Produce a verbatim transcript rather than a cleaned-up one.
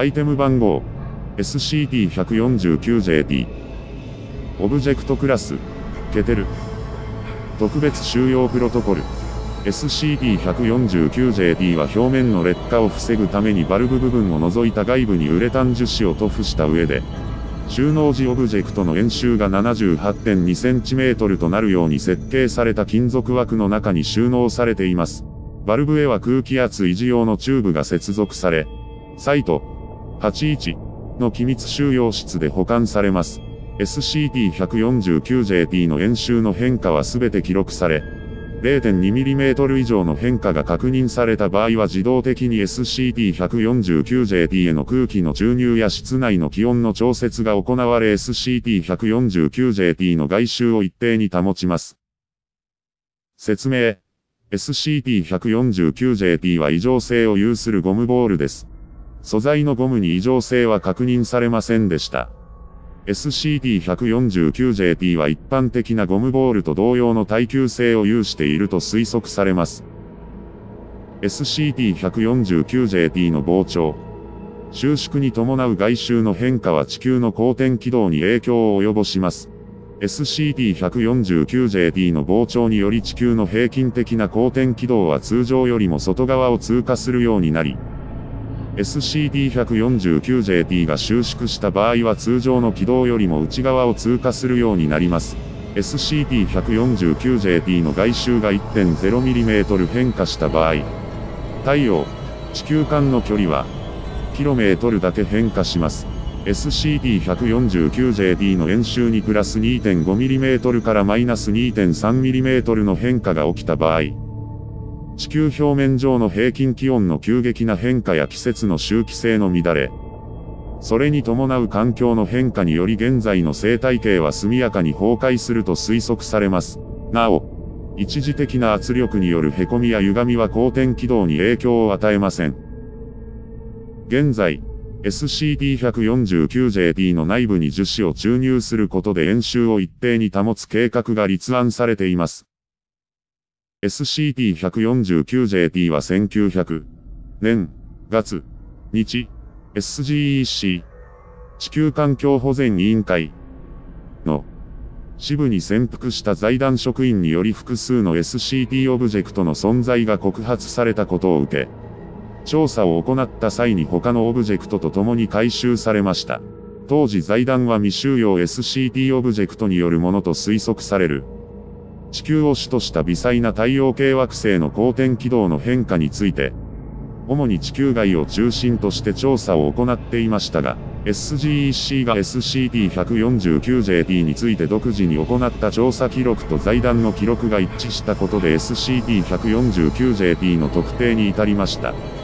アイテム番号 エスシーティーひゃくよんじゅうきゅうジェーティー オブジェクトクラスケテル特別収容プロトコル エスシーティーひゃくよんじゅうきゅうジェーティー は表面の劣化を防ぐためにバルブ部分を除いた外部にウレタン樹脂を塗布した上で、収納時オブジェクトの円周が ななじゅうはちてんにセンチメートル となるように設計された金属枠の中に収納されています。バルブへは空気圧維持用のチューブが接続され、サイトはちじゅういちの機密収容室で保管されます。エスシーティーひゃくよんじゅうきゅうジェーティー の円周の変化はすべて記録され、れいてんにミリメートル 以上の変化が確認された場合は自動的に エスシーティーひゃくよんじゅうきゅうジェーティー への空気の注入や室内の気温の調節が行われ エスシーティーひゃくよんじゅうきゅうジェーティー の外周を一定に保ちます。説明。エスシーティーひゃくよんじゅうきゅうジェーティー は異常性を有するゴムボールです。素材のゴムに異常性は確認されませんでした。エスシーティーひゃくよんじゅうきゅうジェーティー は一般的なゴムボールと同様の耐久性を有していると推測されます。エスシーティーひゃくよんじゅうきゅうジェーティー の膨張。収縮に伴う外周の変化は地球の公転軌道に影響を及ぼします。エスシーティーひゃくよんじゅうきゅうジェーティー の膨張により地球の平均的な公転軌道は通常よりも外側を通過するようになり、エスシーティーひゃくよんじゅうきゅうジェーティー が収縮した場合は通常の軌道よりも内側を通過するようになります。エスシーティーひゃくよんじゅうきゅうジェーティー の外周が いってんゼロミリメートル 変化した場合、太陽、地球間の距離は、キロメートルだけ変化します。エスシーティーひゃくよんじゅうきゅうジェーティー の円周にプラス にてんごミリメートル からマイナス にてんさんミリメートル の変化が起きた場合、地球表面上の平均気温の急激な変化や季節の周期性の乱れ、それに伴う環境の変化により現在の生態系は速やかに崩壊すると推測されます。なお、一時的な圧力による凹みや歪みは公転軌道に影響を与えません。現在、エスシーティーひゃくよんじゅうきゅうジェーティー の内部に樹脂を注入することで円周を一定に保つ計画が立案されています。エスシーティーひゃくよんじゅうきゅうジェーティー はせんきゅうひゃくねん、月、日、エスジーイーシー、地球環境保全委員会の支部に潜伏した財団職員により複数の エスシーティー オブジェクトの存在が告発されたことを受け、調査を行った際に他のオブジェクトと共に回収されました。当時財団は未収容 エスシーティー オブジェクトによるものと推測される。地球を主とした微細な太陽系惑星の公転軌道の変化について、主に地球外を中心として調査を行っていましたが、エスジーイーシー が エスシーティーひゃくよんじゅうきゅうジェーティー について独自に行った調査記録と財団の記録が一致したことで エスシーティーひゃくよんじゅうきゅうジェーティー の特定に至りました。